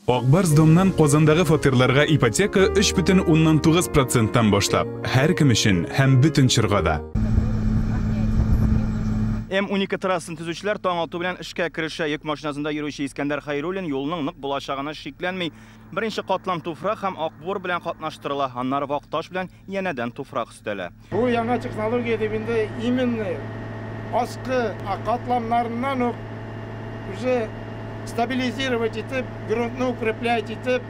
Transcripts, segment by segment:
Акбарсдомнан Казандагы фатирларга ипотека 3,9%тан башлап, һәр кем өчен һәм бөтен чоргада. М12 трассын төзүчеләр таң алты белән эшкә керешә. Йөк машинасында йөрүче Искәндәр Хәйруллин юлның нык булачагына шикләнми. Беренче катлам туфрак һәм акбур белән катнаштырыла, аннары вакташ белән янәдән туфрак өстәлә. Бу яңа технология дип инде именно аскы катламнарыннан ук уже стабилизировать итеп, грунтны укреплять итеп,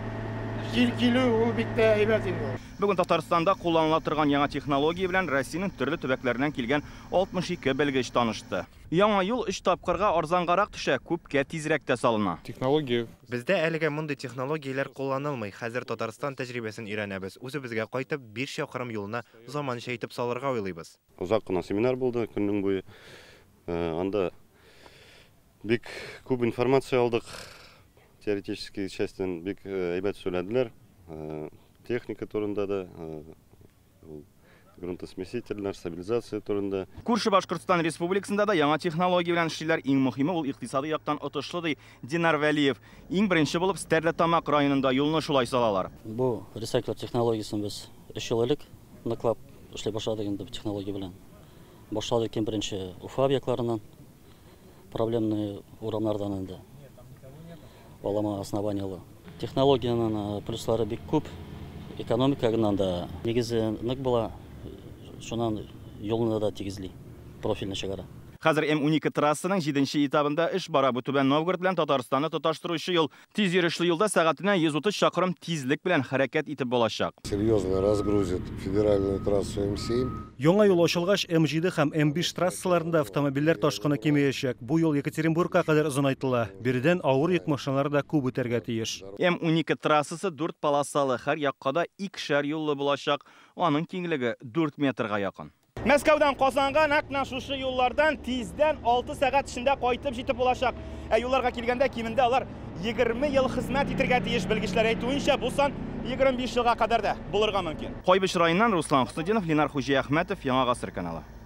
килү ул бик тә әйбәт инде. Бүген Татарстанда кулланыла торган яңа технология белән Россиянең төрле төбәкләреннән килгән 62 белгеч танышты. Яңа юл 3 тапкырга арзангарак төшә, күпкә тизрәк тә салына. Технология. Бездә әлегә мондый технологияләр кулланылмый. Хәзер Татарстан тәҗрибәсен өйрәнәбез. Үзебезгә кайтып 5 чакрым юлны заманча итеп салырга уйлыйбыз. Узак кына семинар булды, көннең буе. Анда бик күп информация алдык. Теоретический частен бик әйбәт сөйләделәр. Техника турында да, грунтосмесительләр, стабилизация турында. Күрше Башкортстан Республикасында да яңа технология белән эшлиләр. Иң мөһиме ул икътисади яктан отышлы ди Динар Вәлиев. Иң беренче булып Стәрлетамак районында юлны шулай салалар. Бу ресайклер технологиясын без 3 ел элек ныклап эшләп башладык инде бу технология белән. Башладык иң беренче Уфа объектларыннан, проблемный урамнардан инде. Балама основаниялы. Технологияның плюслары бик күп. Экономикадан да негизе нык була, шуннан юлны да тигезли, профильны чыгара. Хәзер М12 трассының 7-нче этабында эш бара. Бу Түбән Новгород белән Татарстанны тоташтыручы юл. Тиз йөрүчле юлда сәгатенә 130 чакрым тизлек белән хәрәкәт итеп булачак. Серьезно разгрузит федеральную трассу М7. Яңа юл ачылгач, М7 һәм М5 трассаларында автомобильләр ташкыны кимәячәк. Бу юл Екатеринбургка кадәр озынайтыла. Биредән авыр йөк машиналары да күп үтәргә тиеш. М12 трассасы 4 полосалы, һәр якка да 2 юллы булачак. Аның киңлеге 4 метрга якын. Мәскәүдән Казанга нәкъ шушы юллардан тиздән 6 сәгать эчендә кайтып җитеп булачак. Юлларга килгәндә кимендә алар 20 ел хезмәт итәргә тиеш, белгечләр әйтүенчә, бу сан 25 елга кадәр дә булырга мөмкин. Кайбыш районнан Руслан Хуснудинов, Ленар Хуҗи Әхмәтов, Яңа Гасыр каналы.